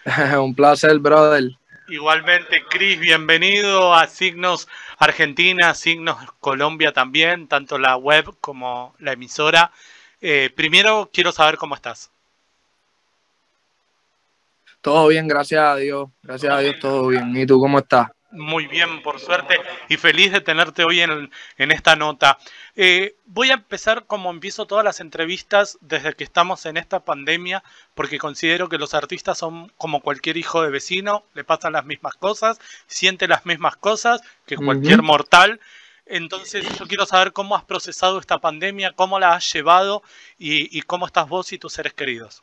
Un placer, brother. Igualmente, Cris, bienvenido a Signos Argentina, Signos Colombia también, tanto la web como la emisora. Primero quiero saber cómo estás. Todo bien, gracias a Dios. Gracias a Dios, todo bien. ¿Y tú cómo estás? Muy bien, por suerte, y feliz de tenerte hoy en esta nota. Voy a empezar como empiezo todas las entrevistas desde que estamos en esta pandemia, porque considero que los artistas son como cualquier hijo de vecino, le pasan las mismas cosas, siente las mismas cosas que cualquier Ujú. mortal. Entonces yo quiero saber cómo has procesado esta pandemia, cómo la has llevado y cómo estás vos y tus seres queridos.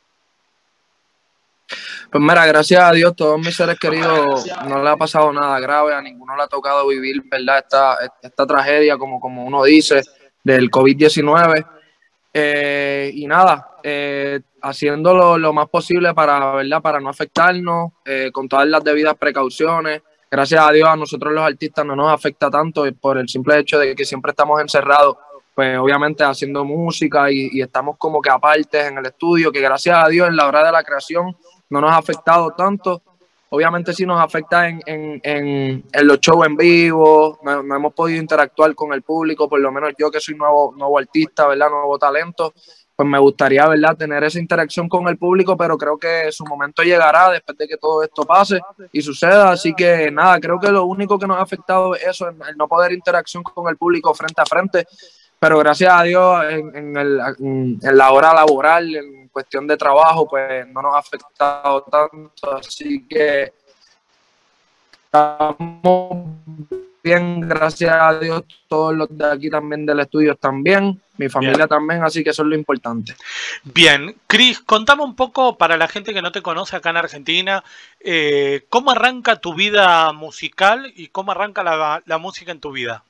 Pues mira, gracias a Dios, todos mis seres queridos no le ha pasado nada grave, a ninguno le ha tocado vivir, ¿verdad? Esta tragedia, como uno dice, del COVID-19. Y nada, haciendo lo más posible para, ¿verdad? Para no afectarnos, con todas las debidas precauciones. Gracias a Dios, a nosotros los artistas no nos afecta tanto por el simple hecho de que siempre estamos encerrados, pues obviamente haciendo música y estamos como que apartes en el estudio, que gracias a Dios en la hora de la creación no nos ha afectado tanto. Obviamente sí nos afecta en los shows en vivo, no hemos podido interactuar con el público, por lo menos yo que soy nuevo artista, ¿verdad? Nuevo talento, pues me gustaría, ¿verdad? Tener esa interacción con el público, pero creo que su momento llegará después de que todo esto pase y suceda, así que nada, creo que lo único que nos ha afectado es eso, el no poder interacción con el público frente a frente, pero gracias a Dios en la hora laboral, en cuestión de trabajo, pues no nos ha afectado tanto, así que estamos bien, gracias a Dios, todos los de aquí también del estudio están bien, mi Bien. familia también, así que eso es lo importante. Bien, Cris, contame un poco para la gente que no te conoce acá en Argentina, ¿cómo arranca tu vida musical y cómo arranca la música en tu vida?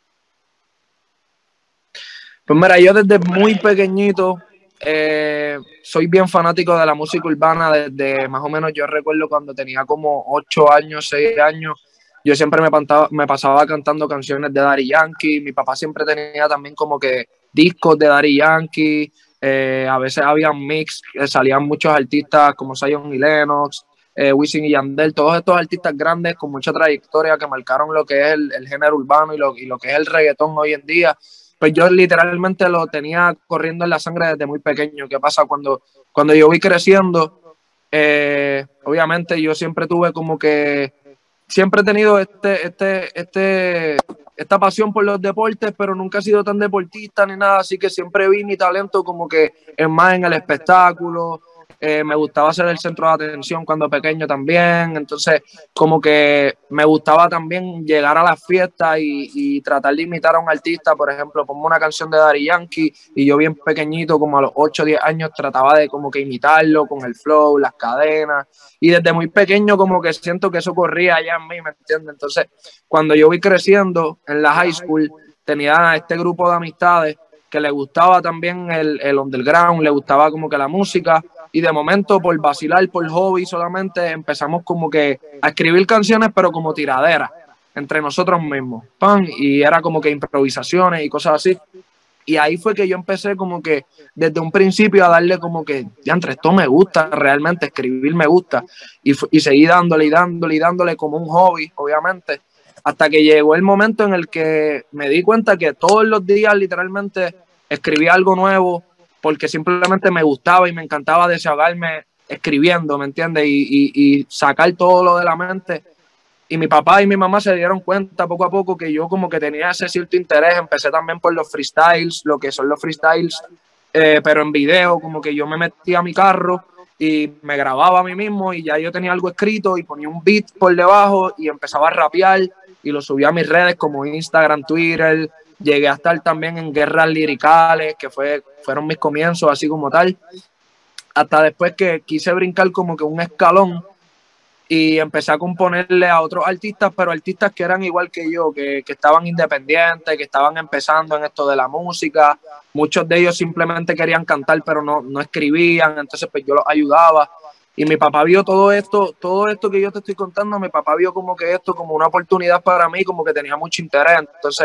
Pues mira, yo desde muy pequeñito soy bien fanático de la música urbana, desde más o menos yo recuerdo cuando tenía como 8 años, 6 años, yo siempre me pasaba cantando canciones de Daddy Yankee, mi papá siempre tenía también como que discos de Daddy Yankee, a veces había mix, salían muchos artistas como Zion y Lennox, Wisin y Yandel, todos estos artistas grandes con mucha trayectoria que marcaron lo que es el género urbano y lo que es el reggaetón hoy en día, pues yo literalmente lo tenía corriendo en la sangre desde muy pequeño. ¿Qué pasa? Cuando yo voy creciendo, obviamente yo siempre tuve como que, siempre he tenido esta pasión por los deportes, pero nunca he sido tan deportista ni nada, así que siempre vi mi talento como que es más en el espectáculo. Me gustaba ser el centro de atención cuando pequeño también, entonces como que me gustaba también llegar a las fiestas y tratar de imitar a un artista, por ejemplo, pongo una canción de Daddy Yankee y yo bien pequeñito, como a los 8 o 10 años, trataba de como que imitarlo con el flow, las cadenas, y desde muy pequeño como que siento que eso corría allá en mí, ¿me entiendes? Entonces, cuando yo voy creciendo en la high school, tenía este grupo de amistades que le gustaba también el underground, le gustaba como que la música, y de momento por vacilar, por hobby solamente, empezamos como que a escribir canciones, pero como tiraderas entre nosotros mismos, pan, y era como que improvisaciones y cosas así. Y ahí fue que yo empecé como que desde un principio a darle como que, diantre, esto me gusta, realmente escribir me gusta. Y seguí dándole y dándole y dándole como un hobby, obviamente, hasta que llegó el momento en el que me di cuenta que todos los días literalmente escribía algo nuevo porque simplemente me gustaba y me encantaba desahogarme escribiendo, ¿me entiendes? Y sacar todo lo de la mente. Y mi papá y mi mamá se dieron cuenta poco a poco que yo como que tenía ese cierto interés. Empecé también por los freestyles, lo que son los freestyles, pero en video, como que yo me metía a mi carro y me grababa a mí mismo y ya yo tenía algo escrito y ponía un beat por debajo y empezaba a rapear y lo subía a mis redes como Instagram, Twitter. Llegué a estar también en guerras liricales, que fueron mis comienzos así como tal. Hasta después que quise brincar como que un escalón y empecé a componerle a otros artistas, pero artistas que eran igual que yo, que estaban independientes, que estaban empezando en esto de la música. Muchos de ellos simplemente querían cantar, pero no escribían, entonces pues yo los ayudaba. Y mi papá vio todo esto que yo te estoy contando, mi papá vio como que esto como una oportunidad para mí, como que tenía mucho interés. Entonces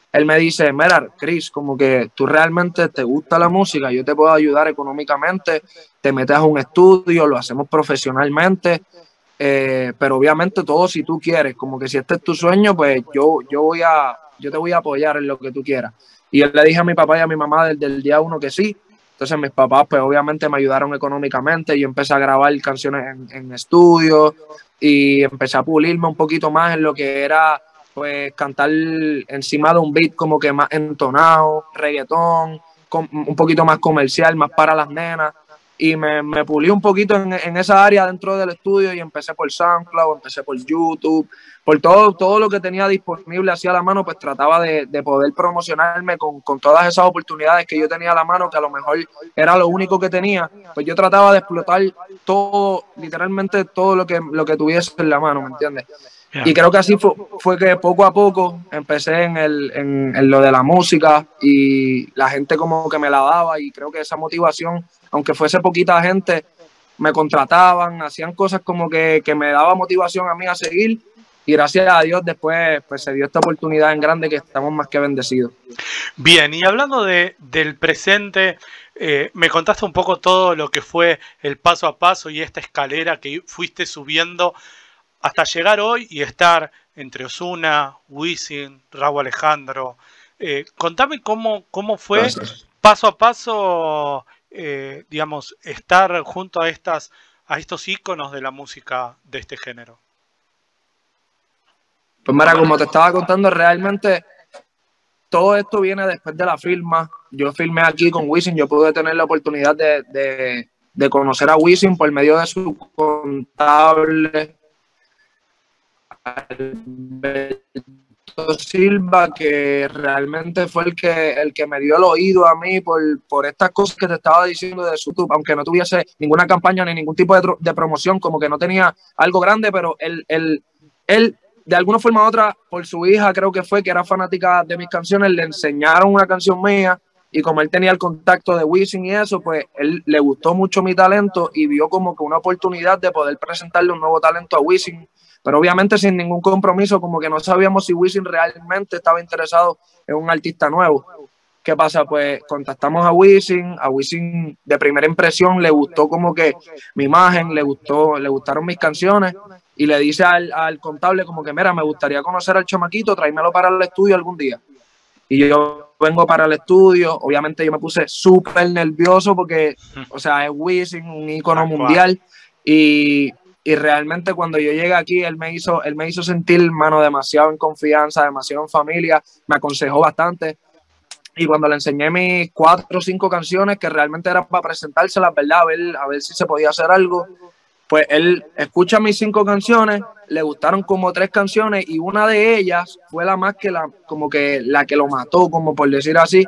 él me dice, mira, Chris, como que tú realmente te gusta la música, yo te puedo ayudar económicamente, te metes a un estudio, lo hacemos profesionalmente, pero obviamente todo si tú quieres, como que si este es tu sueño, pues yo te voy a apoyar en lo que tú quieras. Y yo le dije a mi papá y a mi mamá desde el día uno que sí. Entonces mis papás pues obviamente me ayudaron económicamente, yo empecé a grabar canciones en estudio y empecé a pulirme un poquito más en lo que era pues cantar encima de un beat como que más entonado, reggaetón, un poquito más comercial, más para las nenas. Y me pulí un poquito en esa área dentro del estudio y empecé por SoundCloud, empecé por YouTube, por todo lo que tenía disponible hacia la mano, pues trataba de poder promocionarme con todas esas oportunidades que yo tenía a la mano, que a lo mejor era lo único que tenía, pues yo trataba de explotar todo, literalmente todo lo que tuviese en la mano, ¿me entiendes? Y creo que así fue que poco a poco empecé en lo de la música y la gente como que me la daba y creo que esa motivación, aunque fuese poquita gente, me contrataban, hacían cosas como que me daba motivación a mí a seguir y gracias a Dios después pues se dio esta oportunidad en grande que estamos más que bendecidos. Bien, y hablando del presente, me contaste un poco todo lo que fue el paso a paso y esta escalera que fuiste subiendo hasta llegar hoy y estar entre Ozuna, Wisin, Rauw Alejandro. Contame cómo fue Gracias. paso a paso, digamos, estar junto a estos íconos de la música de este género. Pues mira, como te estaba contando, realmente todo esto viene después de la firma. Yo firmé aquí con Wisin, yo pude tener la oportunidad de conocer a Wisin por medio de su contable Alberto Silva, que realmente fue el que me dio el oído a mí por estas cosas que te estaba diciendo de su YouTube, aunque no tuviese ninguna campaña ni ningún tipo de promoción, como que no tenía algo grande, pero él de alguna forma u otra, por su hija creo que fue, que era fanática de mis canciones, le enseñaron una canción mía y como él tenía el contacto de Wisin y eso, pues él le gustó mucho mi talento y vio como que una oportunidad de poder presentarle un nuevo talento a Wisin, pero obviamente sin ningún compromiso, como que no sabíamos si Wisin realmente estaba interesado en un artista nuevo. ¿Qué pasa? Pues contactamos a Wisin de primera impresión le gustó como que mi imagen, le gustaron mis canciones y le dice al contable como que mira, me gustaría conocer al chamaquito, tráemelo para el estudio algún día. Y yo vengo para el estudio, obviamente yo me puse súper nervioso porque, o sea, es Wisin, un ícono mundial y realmente cuando yo llegué aquí, él me hizo sentir, mano, demasiado en confianza, demasiado en familia, me aconsejó bastante. Y cuando le enseñé mis 4 o 5 canciones que realmente eran para presentárselas, ¿verdad? A ver si se podía hacer algo. Pues él escucha mis 5 canciones, le gustaron como 3 canciones y una de ellas fue la más que como que la que lo mató, como por decir así.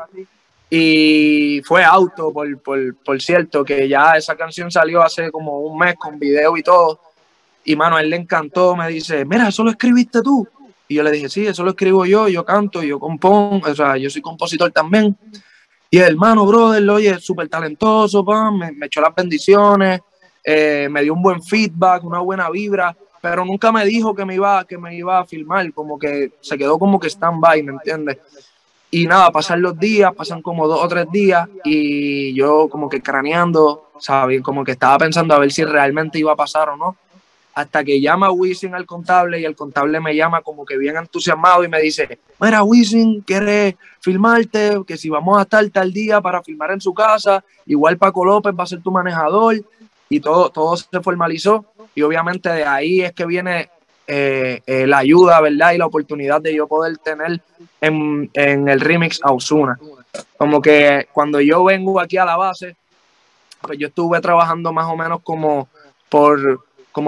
Y fue Auto, por cierto, que ya esa canción salió hace como un mes con video y todo. Y mano, a él le encantó, me dice, mira, ¿eso lo escribiste tú? Y yo le dije, sí, eso lo escribo yo canto, yo compongo, o sea, yo soy compositor también. Y el hermano, brother, oye, súper talentoso, me echó las bendiciones, me dio un buen feedback, una buena vibra, pero nunca me dijo que me iba a filmar, como que se quedó como que stand-by, ¿me entiendes? Y nada, pasan los días, pasan como 2 o 3 días y yo como que craneando, ¿sabes? Como que estaba pensando a ver si realmente iba a pasar o no hasta que llama a Wisin al contable y el contable me llama como que bien entusiasmado y me dice, mira Wisin, ¿quieres filmarte? Que si vamos a estar tal día para filmar en su casa, igual Paco López va a ser tu manejador y todo se formalizó y obviamente de ahí es que viene la ayuda, ¿verdad? Y la oportunidad de yo poder tener en el remix a Ozuna. Como que cuando yo vengo aquí a la base, pues yo estuve trabajando más o menos por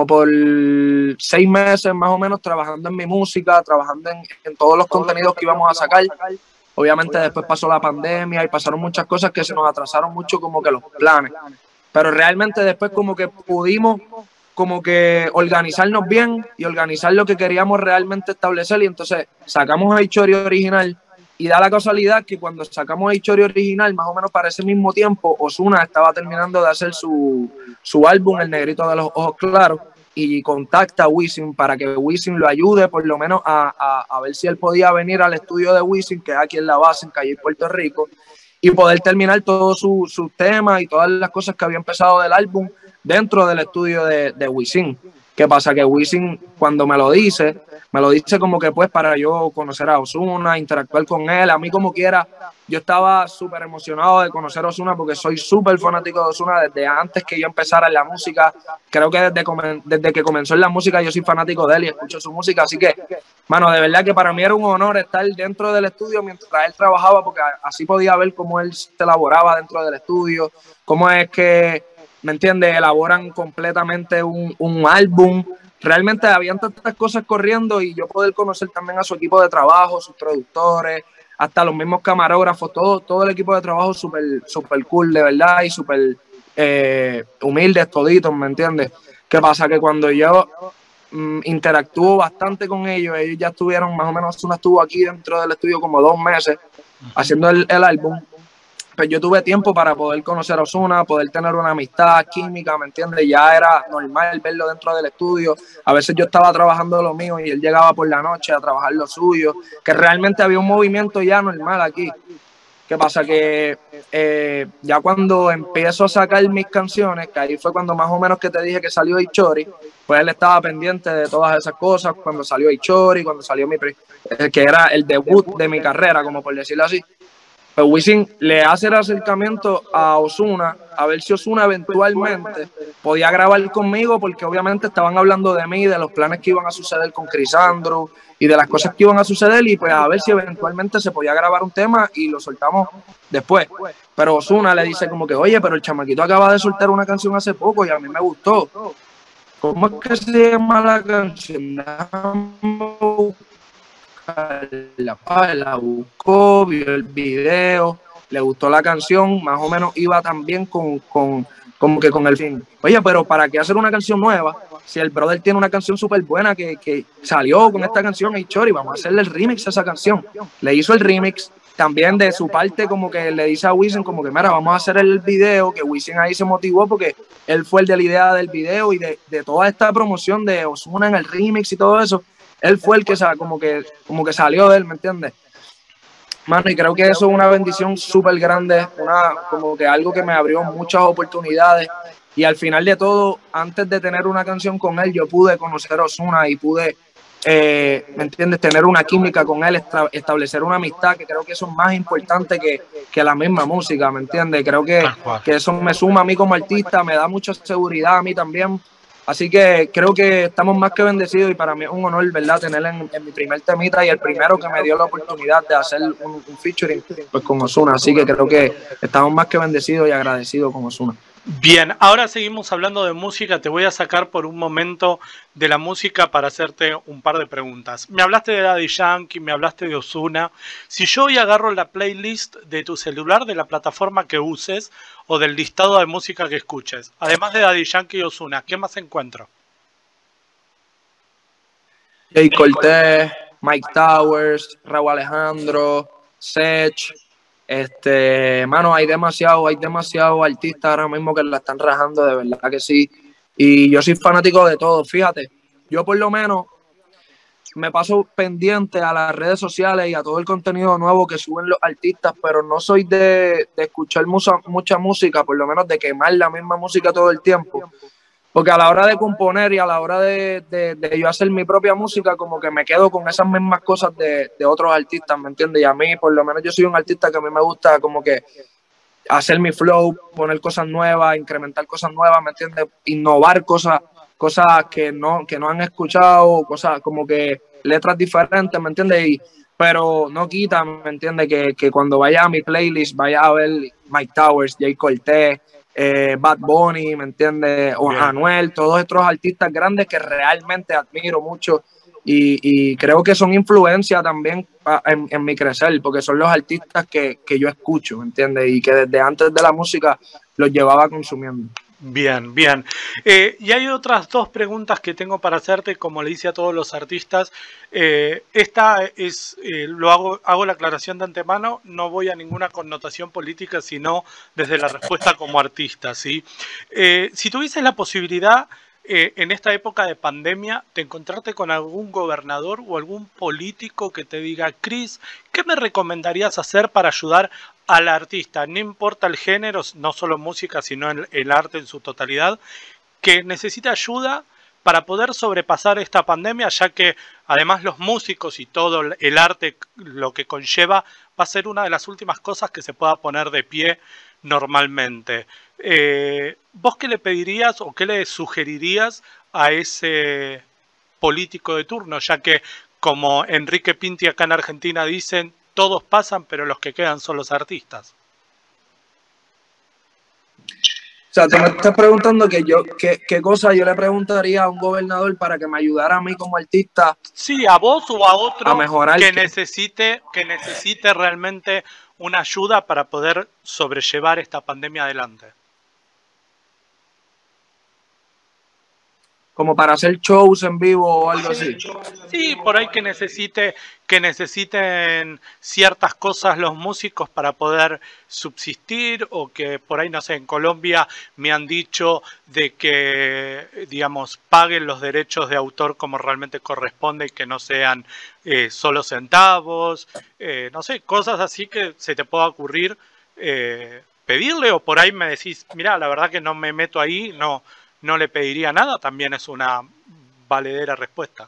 6 meses más o menos trabajando en mi música, trabajando en todos los contenidos que íbamos a sacar. Obviamente después pasó la pandemia y pasaron muchas cosas que se nos atrasaron mucho como que los planes. Pero realmente después como que pudimos como que organizarnos bien y organizar lo que queríamos realmente establecer y entonces sacamos el Chori original y da la casualidad que cuando sacamos el Chori original, más o menos para ese mismo tiempo, Ozuna estaba terminando de hacer su álbum, El Negrito de los Ojos Claros, y contacta a Wisin para que Wisin lo ayude por lo menos a ver si él podía venir al estudio de Wisin, que es aquí en la base, en Calle, Puerto Rico, y poder terminar todos sus temas y todas las cosas que había empezado del álbum dentro del estudio de Wisin. ¿Qué pasa? Que Wisin, cuando me lo dice como que pues para yo conocer a Ozuna, interactuar con él, a mí como quiera. Yo estaba súper emocionado de conocer a Ozuna porque soy súper fanático de Ozuna desde antes que yo empezara en la música. Creo que desde que comenzó en la música yo soy fanático de él y escucho su música. Así que, mano, de verdad que para mí era un honor estar dentro del estudio mientras él trabajaba, porque así podía ver cómo él se elaboraba dentro del estudio, cómo es que, ¿me entiendes?, elaboran completamente un álbum. Realmente habían tantas cosas corriendo y yo poder conocer también a su equipo de trabajo, sus productores, hasta los mismos camarógrafos, todo el equipo de trabajo súper cool, de verdad, y súper humildes toditos, ¿me entiendes? ¿Qué pasa? Que cuando yo interactúo bastante con ellos ya estuvieron, más o menos, Ozuna estuvo aquí dentro del estudio como 2 meses haciendo el álbum. Pues yo tuve tiempo para poder conocer a Ozuna, poder tener una amistad química, ¿me entiendes? Ya era normal verlo dentro del estudio. A veces yo estaba trabajando lo mío y él llegaba por la noche a trabajar lo suyo, que realmente había un movimiento ya normal aquí. ¿Qué pasa? Que ya cuando empiezo a sacar mis canciones, que ahí fue cuando más o menos que te dije que salió Ichori, pues él estaba pendiente de todas esas cosas, cuando salió Ichori, cuando salió que era el debut de mi carrera, como por decirlo así. Pues Wisin le hace el acercamiento a Ozuna, a ver si Ozuna eventualmente podía grabar conmigo, porque obviamente estaban hablando de mí, de los planes que iban a suceder con Chris Andrew y de las cosas que iban a suceder, y pues a ver si eventualmente se podía grabar un tema y lo soltamos después. Pero Ozuna le dice como que, oye, pero el chamaquito acaba de soltar una canción hace poco y a mí me gustó. ¿Cómo es que se llama la canción? La buscó, vio el video, le gustó la canción, más o menos iba también como que con el fin. Oye, pero ¿para qué hacer una canción nueva? Si el brother tiene una canción súper buena que salió con esta canción, hey Chori, vamos a hacerle el remix a esa canción. Le hizo el remix, también de su parte como que le dice a Wisin como que mira, vamos a hacer el video, que Wisin ahí se motivó porque él fue el de la idea del video y de toda esta promoción de Ozuna en el remix y todo eso. Él fue el que como que salió de él, ¿me entiendes? Mano, y creo que eso es una bendición súper grande, como que algo que me abrió muchas oportunidades. Y al final de todo, antes de tener una canción con él, yo pude conocer a Ozuna y pude, ¿me entiendes?, tener una química con él, establecer una amistad, que creo que eso es más importante que la misma música, ¿me entiendes? Creo que eso me suma a mí como artista, me da mucha seguridad a mí también. Así que creo que estamos más que bendecidos y para mí es un honor, ¿verdad?, tener en mi primer temita y el primero que me dio la oportunidad de hacer un featuring pues con Ozuna. Así que creo que estamos más que bendecidos y agradecidos con Ozuna. Bien, ahora seguimos hablando de música. Te voy a sacar por un momento de la música para hacerte un par de preguntas. Me hablaste de Daddy Yankee, me hablaste de Ozuna. Si yo hoy agarro la playlist de tu celular, de la plataforma que uses o del listado de música que escuches, además de Daddy Yankee y Ozuna, ¿qué más encuentro? Jay Cortez, Mike Towers, Raúl Alejandro, Sech. Mano, hay demasiados artistas ahora mismo que la están rajando, de verdad que sí. Y yo soy fanático de todo, fíjate. Yo por lo menos me paso pendiente a las redes sociales y a todo el contenido nuevo que suben los artistas, pero no soy de escuchar mucha música, por lo menos de quemar la misma música todo el tiempo. Porque a la hora de componer y a la hora de yo hacer mi propia música, como que me quedo con esas mismas cosas de otros artistas, ¿me entiendes? Y a mí, por lo menos, yo soy un artista que a mí me gusta como que hacer mi flow, poner cosas nuevas, incrementar cosas nuevas, ¿me entiendes? Innovar cosas que no han escuchado, cosas como que letras diferentes, ¿me entiendes? Pero no quita, ¿me entiendes? Que cuando vaya a mi playlist vaya a ver Mike Towers, Jay Cortez, Bad Bunny, ¿me entiendes? O Anuel, todos estos artistas grandes que realmente admiro mucho y creo que son influencia también en mi crecer, porque son los artistas que yo escucho, ¿me entiendes? Y que desde antes de la música los llevaba consumiendo. Bien, bien. Y hay otras dos preguntas que tengo para hacerte, como le hice a todos los artistas. Esta es, hago la aclaración de antemano, no voy a ninguna connotación política, sino desde la respuesta como artista, ¿sí? Si tuvieses la posibilidad en esta época de pandemia, de encontrarte con algún gobernador o algún político que te diga, Cris, ¿qué me recomendarías hacer para ayudar al artista? No importa el género, no solo música, sino el arte en su totalidad, que necesita ayuda para poder sobrepasar esta pandemia, ya que además los músicos y todo el arte, lo que conlleva, va a ser una de las últimas cosas que se pueda poner de pie normalmente. ¿Vos qué le pedirías o qué le sugerirías a ese político de turno? Ya que, como Enrique Pinti acá en Argentina dicen, todos pasan, pero los que quedan son los artistas. O sea, tú me estás preguntando qué cosa yo le preguntaría a un gobernador para que me ayudara a mí como artista. Sí, a vos o a otro a mejorar que necesite realmente una ayuda para poder sobrellevar esta pandemia adelante. Como para hacer shows en vivo o algo así. Sí, por ahí que necesiten ciertas cosas los músicos para poder subsistir, o que por ahí, no sé, en Colombia me han dicho de que, digamos, paguen los derechos de autor como realmente corresponde y que no sean solo centavos, no sé, cosas así que se te pueda ocurrir pedirle, o por ahí me decís, mira, la verdad que no me meto ahí, no le pediría nada, también es una valedera respuesta.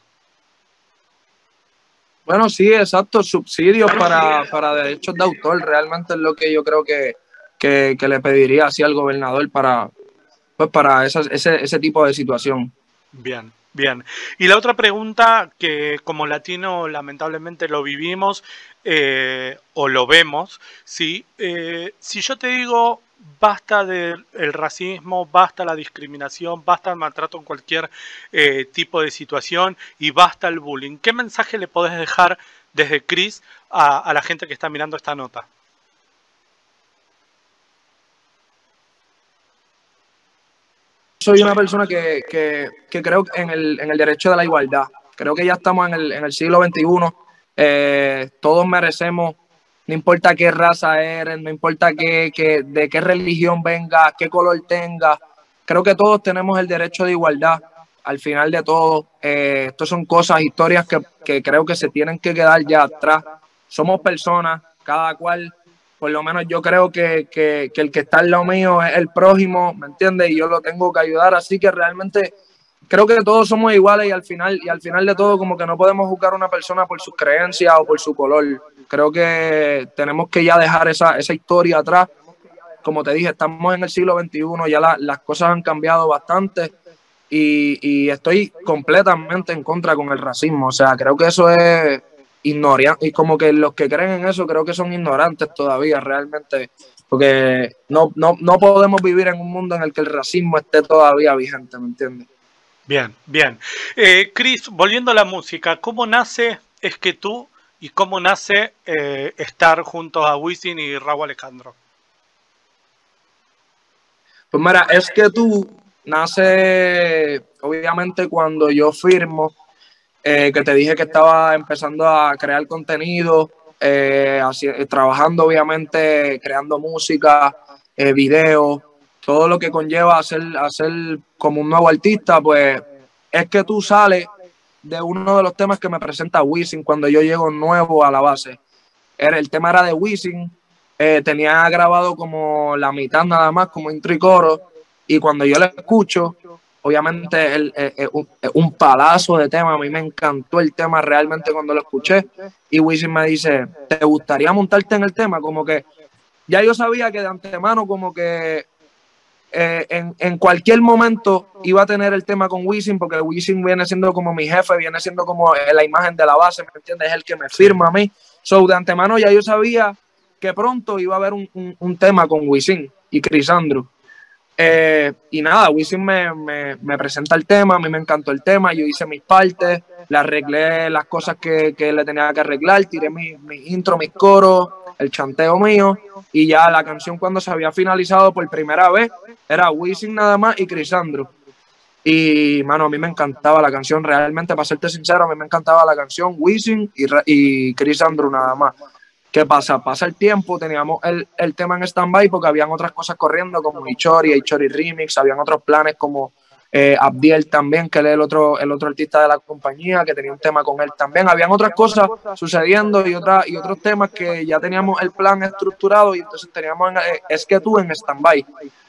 Bueno, sí, exacto, subsidios para derechos de autor, realmente es lo que yo creo que le pediría así al gobernador para ese tipo de situación. Bien, bien. Y la otra pregunta, que como latino lamentablemente lo vivimos o lo vemos, ¿sí? Si yo te digo basta del racismo, basta la discriminación, basta el maltrato en cualquier tipo de situación y basta el bullying, ¿qué mensaje le podés dejar desde Cris a la gente que está mirando esta nota? Soy una persona que creo en el derecho de la igualdad. Creo que ya estamos en el siglo XXI. Todos merecemos, no importa qué raza eres, no importa de qué religión venga, qué color tenga. Creo que todos tenemos el derecho de igualdad. Al final de todo, estos son cosas, historias que creo que se tienen que quedar ya atrás. Somos personas, cada cual, por lo menos yo creo que el que está al lado mío es el prójimo, ¿me entiendes? Y yo lo tengo que ayudar, así que realmente creo que todos somos iguales y al final de todo como que no podemos juzgar a una persona por sus creencias o por su color. Creo que tenemos que ya dejar esa historia atrás. Como te dije, estamos en el siglo XXI, ya las cosas han cambiado bastante y estoy completamente en contra con el racismo. O sea, creo que eso es ignorante, y como que los que creen en eso creo que son ignorantes todavía realmente, porque no podemos vivir en un mundo en el que el racismo esté todavía vigente, ¿me entiendes? Bien, bien. Cris, volviendo a la música, ¿cómo nace Es que tú y cómo nace estar junto a Wisin y Rauw Alejandro? Pues mira, Es que tú nace obviamente cuando yo firmo, que te dije que estaba empezando a crear contenido, trabajando obviamente, creando música, videos, todo lo que conlleva hacer como un nuevo artista. Pues Es que tú sales de uno de los temas que me presenta Wisin cuando yo llego nuevo a la base. El tema era de Wisin, tenía grabado como la mitad nada más, como intro y coro, y cuando yo lo escucho, obviamente un palazo de tema, a mí me encantó el tema realmente cuando lo escuché, y Wisin me dice, ¿te gustaría montarte en el tema? Como que ya yo sabía que de antemano como que en cualquier momento iba a tener el tema con Wisin, porque Wisin viene siendo como mi jefe, viene siendo como la imagen de la base, ¿me entiendes? Es el que me firma a mí. So, de antemano ya yo sabía que pronto iba a haber un tema con Wisin y Crisandro. Y nada, Wisin me presenta el tema, a mí me encantó el tema, yo hice mis partes, le arreglé las cosas que le tenía que arreglar, tiré mi intro, mis coros, el chanteo mío, y ya la canción cuando se había finalizado por primera vez era Wisin nada más y Crisandro. Y, mano, a mí me encantaba la canción, realmente, para serte sincero, a mí me encantaba la canción, Wisin y Crisandro nada más. ¿Qué pasa? Pasa el tiempo, teníamos el tema en stand-by porque habían otras cosas corriendo como Ichori Remix, habían otros planes como Abdiel también, que él es el otro artista de la compañía, que tenía un tema con él también. Habían otras cosas sucediendo y otros temas que ya teníamos el plan estructurado y entonces teníamos Es que tú en stand-by.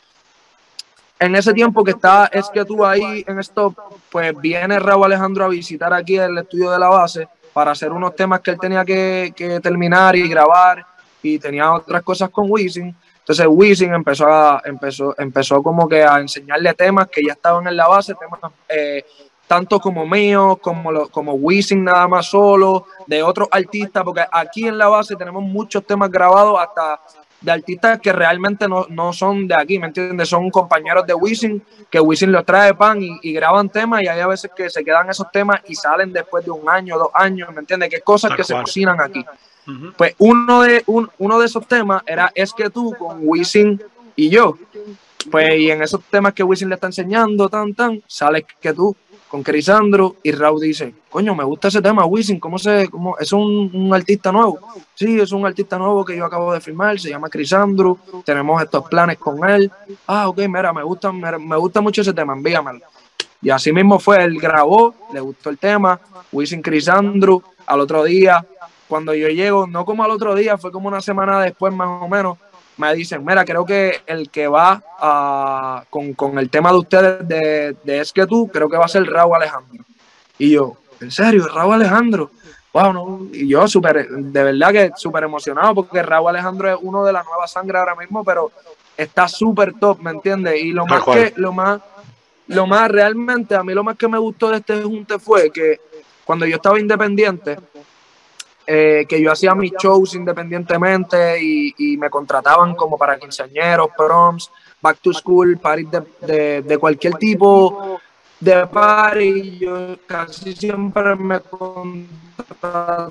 En ese tiempo que está Es que tú ahí en stop, pues viene Raúl Alejandro a visitar aquí el estudio de la base para hacer unos temas que él tenía que terminar y grabar, y tenía otras cosas con Wisin. Entonces Wisin empezó como que a enseñarle temas que ya estaban en la base, temas tanto como míos, como Wisin nada más solo, de otros artistas, porque aquí en la base tenemos muchos temas grabados hasta de artistas que realmente no son de aquí, ¿me entiendes? Son compañeros de Wisin, que Wisin los trae pan y graban temas, y hay a veces que se quedan esos temas y salen después de 1 año, 2 años, ¿me entiendes? Que cosas que se cocinan aquí. Pues uno de esos temas era Es que tú, con Wisin y yo. Pues y en esos temas que Wisin le está enseñando, sale Es que tú con Crisandro, y Raúl dice, coño, me gusta ese tema, Wisin, es un artista nuevo? Sí, es un artista nuevo que yo acabo de firmar, se llama Crisandro, tenemos estos planes con él. Ah, ok, mira, me gusta mucho ese tema, envíamelo. Y así mismo fue, él grabó, le gustó el tema, Wisin, Crisandro. Al otro día, cuando yo llego, no como al otro día, fue como una semana después más o menos, me dicen, mira, creo que el que va con el tema de ustedes de Es que tú, creo que va a ser Raúl Alejandro. Y yo, ¿en serio, Raúl Alejandro? Wow, no. Y yo de verdad que súper emocionado, porque Raúl Alejandro es uno de la nueva sangre ahora mismo, pero está súper top, ¿me entiendes? Y lo más realmente, a mí lo más que me gustó de este junte fue que cuando yo estaba independiente, que yo hacía mis shows independientemente y me contrataban como para quinceañeros, proms, back to school, parties de cualquier tipo de party, yo casi siempre me contrataban,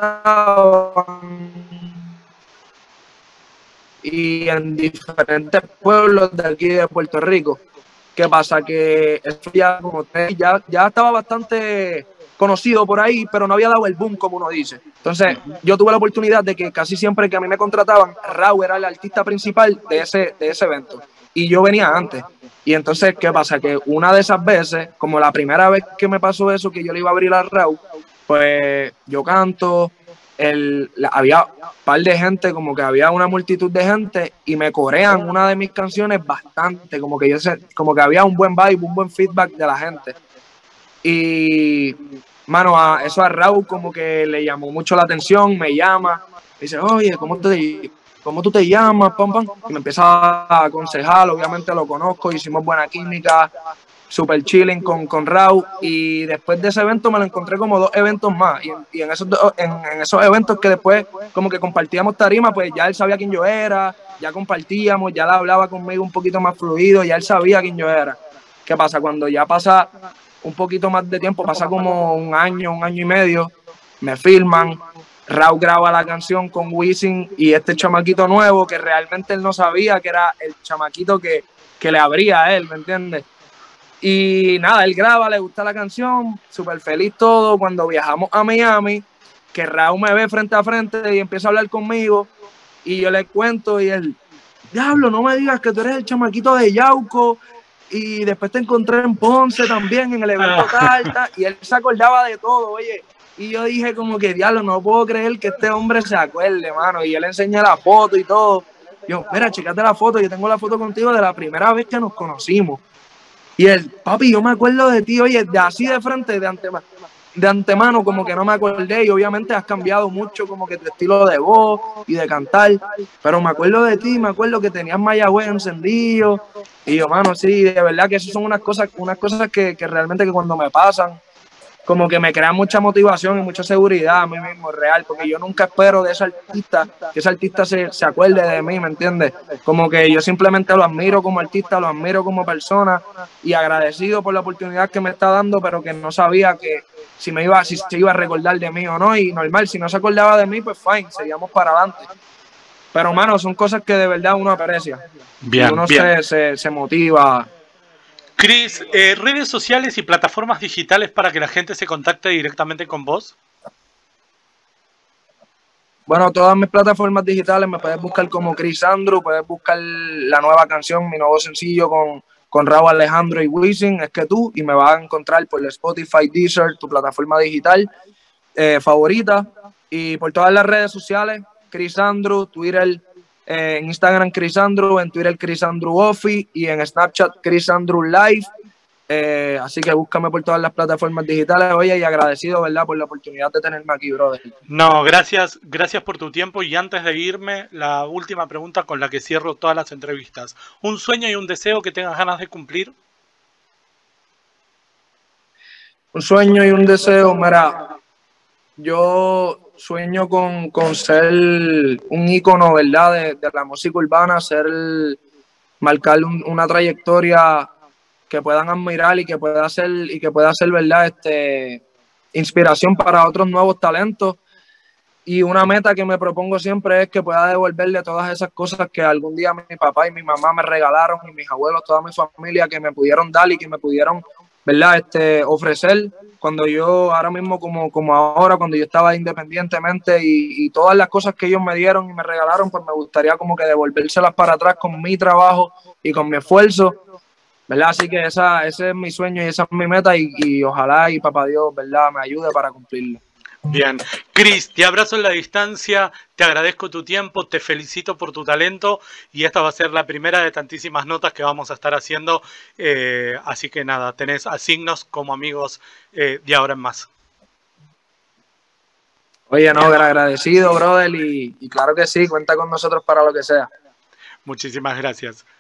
y en diferentes pueblos de aquí de Puerto Rico. ¿Qué pasa? Que eso ya estaba bastante conocido por ahí, pero no había dado el boom, como uno dice. Entonces, yo tuve la oportunidad de que casi siempre que a mí me contrataban, Raúl era el artista principal de ese evento. Y yo venía antes. Y entonces, ¿qué pasa? Que una de esas veces, como la primera vez que me pasó eso, que yo le iba a abrir a Raúl, pues yo canto, había un par de gente, como que había una multitud de gente, y me corean una de mis canciones bastante, como que había un buen vibe, un buen feedback de la gente. Y, mano, eso a Raúl como que le llamó mucho la atención, me llama, me dice, oye, ¿cómo tú te llamas? Pam, pam. Y me empieza a aconsejar, obviamente lo conozco, hicimos buena química, super chilling con Raúl, y después de ese evento me lo encontré como 2 eventos más, y en esos eventos que después como que compartíamos tarima, pues ya él sabía quién yo era, ya compartíamos, ya él hablaba conmigo un poquito más fluido, ya él sabía quién yo era. ¿Qué pasa? Cuando ya pasa un poquito más de tiempo, pasa como 1 año, 1 año y medio, me filman, Raúl graba la canción con Wisin y este chamaquito nuevo, que realmente él no sabía que era el chamaquito que le abría a él, ¿me entiendes? Y nada, él graba, le gusta la canción, súper feliz todo. Cuando viajamos a Miami, que Raúl me ve frente a frente y empieza a hablar conmigo, y yo le cuento, y él, diablo, no me digas que tú eres el chamaquito de Yauco, y después te encontré en Ponce también, en el evento tal, y él se acordaba de todo, oye. Y yo dije como que, diablo, no puedo creer que este hombre se acuerde, mano. Y yo le enseñé la foto y todo. Yo, mira, checate la foto, yo tengo la foto contigo de la primera vez que nos conocimos. Y él, papi, yo me acuerdo de ti, oye, de así de frente, de antemano, como que no me acordé, y obviamente has cambiado mucho como que tu estilo de voz y de cantar, pero me acuerdo de ti, me acuerdo que tenías Mayagüez encendido, y yo, mano, sí, de verdad que eso son unas cosas que realmente que cuando me pasan, como que me crea mucha motivación y mucha seguridad a mí mismo, real, porque yo nunca espero de ese artista, que ese artista se acuerde de mí, ¿me entiendes? Como que yo simplemente lo admiro como artista, lo admiro como persona, y agradecido por la oportunidad que me está dando, pero que no sabía que si se iba a recordar de mí o no, y normal, si no se acordaba de mí, pues fine, seguíamos para adelante. Pero, mano, son cosas que de verdad uno aprecia. Bien, y uno bien. se motiva. Chris, redes sociales y plataformas digitales para que la gente se contacte directamente con vos. Bueno, todas mis plataformas digitales me puedes buscar como Crisandro, puedes buscar la nueva canción, mi nuevo sencillo con Raúl Alejandro y Wisin, es que tú, y me vas a encontrar por Spotify, Deezer, tu plataforma digital favorita, y por todas las redes sociales, Chris Andrew, Twitter, en Instagram Chris Andrew, en Twitter Chris Andrew Offi y en Snapchat Chris Andrew Live. Así que búscame por todas las plataformas digitales, oye, y agradecido, ¿verdad?, por la oportunidad de tenerme aquí, brother. No, gracias por tu tiempo, y antes de irme, la última pregunta con la que cierro todas las entrevistas. ¿Un sueño y un deseo que tengas ganas de cumplir? Un sueño y un deseo, mira, yo sueño con ser un ícono, ¿verdad?, de la música urbana, marcar una trayectoria que puedan admirar y que pueda ser, ¿verdad?, inspiración para otros nuevos talentos. Y una meta que me propongo siempre es que pueda devolverle todas esas cosas que algún día mi papá y mi mamá me regalaron, y mis abuelos, toda mi familia, que me pudieron dar y que me pudieron, ¿verdad?, ofrecer cuando yo, ahora mismo como ahora, cuando yo estaba independientemente, y todas las cosas que ellos me dieron y me regalaron, pues me gustaría como que devolvérselas para atrás con mi trabajo y con mi esfuerzo, ¿verdad? Así que ese es mi sueño y esa es mi meta, y ojalá y papá Dios, ¿verdad?, me ayude para cumplirlo. Bien, Chris, te abrazo en la distancia, te agradezco tu tiempo, te felicito por tu talento, y esta va a ser la primera de tantísimas notas que vamos a estar haciendo, así que nada, tenés a Signos como amigos de ahora en más. Oye, no, agradecido, brother, y claro que sí, cuenta con nosotros para lo que sea. Muchísimas gracias.